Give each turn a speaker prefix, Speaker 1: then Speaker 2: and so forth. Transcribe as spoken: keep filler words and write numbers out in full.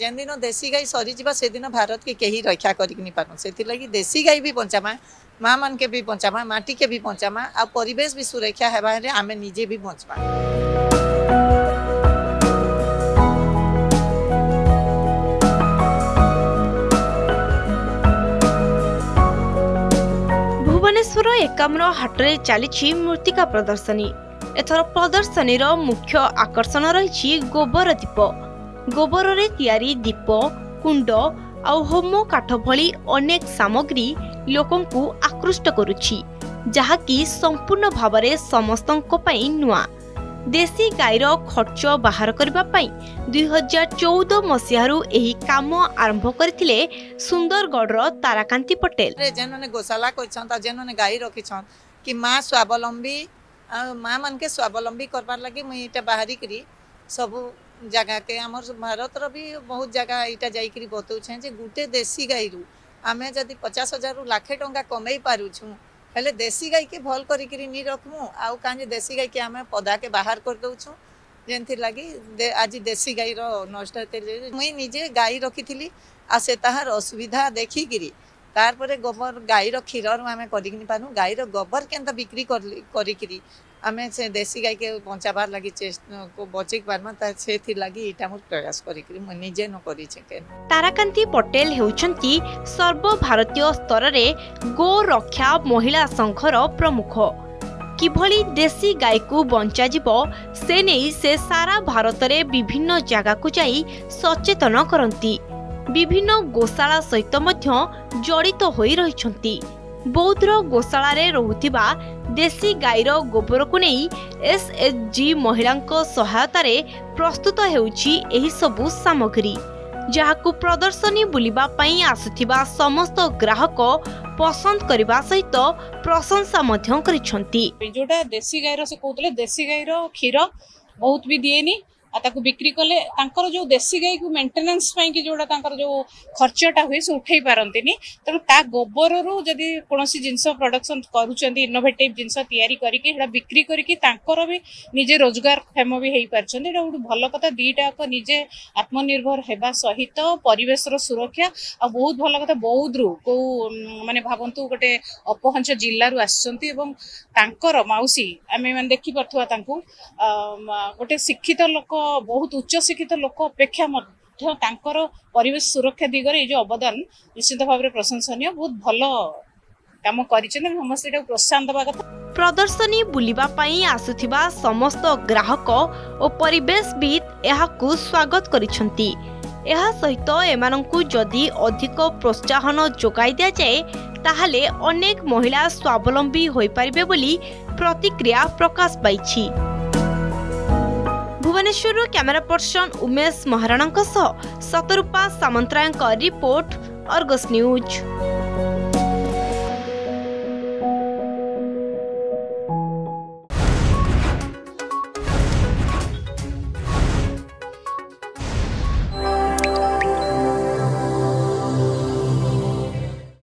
Speaker 1: जेन दिन देसी गाई सरीजा से दिन भारत के कहीं रक्षा कर से लगी देसी गाई भी बचामा माँ मान के भी बचामा माटी के भी बचामा आ परिवेश भी सुरक्षा है आम निजे भी बचमा।
Speaker 2: भुवनेश्वर एकाम्र हाटरे चली मृत्तिका प्रदर्शनी। एथर प्रदर्शनी मुख्य आकर्षण रही गोबर दीप। गोबर रे तैयारी दीप कुंड आउ होम काठ भली अनेक सामग्री लोकं को आकृष्ट करुछि, जहाँकि संपूर्ण भावरे समस्तंको पई नुआ। देसी गाईर खर्च बाहर करबा पई दुई हजार चौदह मसीहारू एही काम आरंभ करथिले सुंदरगढ़ ताराकांति पटेल।
Speaker 1: जेनने गोशाला करछन जेनने गाई रखिछन कि माँ स्वावलंबी माँ मान के स्वावलंबी करबार लगी मुई इटा बाहरी करी सब जगह के आमर भारत भी बहुत जगह इटा जाइकरी बतौछे जे गुटे देसी गाई रु आमे जदि पचास हजार रु लाखे टंका कमई पारुछु हेले देसी गाई के भल करिकरी नी रखमु आउ काजे देसी गाई के आमे पदा के बाहर कर दउछु जेंथि लागि दे, आज देसी गाई रो नष्ट होते मुई निजे गाई रखिथिली आ से ताहार असुविधा देखि गिरी तार परे गोबर गाई रो क्षीर आमे करिकनी पानु गाई रो गोबर केनता बिक्री करिकरी आमे से देसी गाई के बचाबार लगी चेष्टा को बचै पारमा ता से थी लगी इटा मु प्रयास करिकरी मु निजे न करि छके।
Speaker 2: ताराकांति पटेल हेउचंती सर्व भारतीय स्तर रे गो रक्षा महिला संघर प्रमुख। किभली देसी गाई को बंचा जीवो से नहीं से सारा भारत रे विभिन्न जगह को जाई सचेतन करंती। विभिन्न गोशाला सहित मध्य जड़ित होई रहिछंती। बौद्धर गोशाला रे रहुथिबा देसी गाईर गोबर को नहीं एस एच जी महिला सहायता रे प्रस्तुत हेउछि एही सबु सामग्री, जहाकु प्रदर्शनी बुलिबा पई आसुथिबा समस्त ग्राहक पसंद करबा सहित प्रशंसा मध्य करिसंती।
Speaker 3: जोटा देसी गाईर से कहतले देसी गाईर क्षीर बहुत भी दिएनी आ ताकू बिक्री कले तांकर जो देसी गाई को मेंटेनेंस पई कि जोटा तांकर जो खर्चटा हुए से उठै पारंतिनी त ता गोबर रु जदी कोनोसी जिंस प्रोडक्शन करूचंदी इनोवेटिव जिंस तयारी करी कि हेडा बिक्री करी कि तांकर भी निजे रोजगार क्षम भी हेई पारछंदी। एडा उड भलो कथा दीटा को निजे आत्मनिर्भर हेबा सहित परिवेश रो सुरक्षा आ बहुत भलो कथा बौद्ध रु को माने भाबंतु गोटे अपहंच जिल्ला रु आछंती एवं तांकर माउसी आमे माने देखि परथुवा तांकू गोटे शिक्षित लोक बहुत उच्च शिक्षित लोक अपेक्षा परिवेश सुरक्षा दिगरे जो अवदान निश्चित भाव में प्रशंसनीय बहुत भल काम कर प्रोत्साहन देवा कथा।
Speaker 2: प्रदर्शनी बुलिबा पई आसुथिबा समस्त ग्राहक और परिवेशविद एहाकु स्वागत करिसंती। एहा सहित एमानंकु जदि अधिक प्रोत्साहन जोगाई दिया जाए ताहाले अनेक महिला स्वावलंबी होई परिबे बोली प्रतिक्रिया प्रकाश पाइछि। Bhubaneswar camera person Umesh Maharana Satarupa Samantaray report Argus news.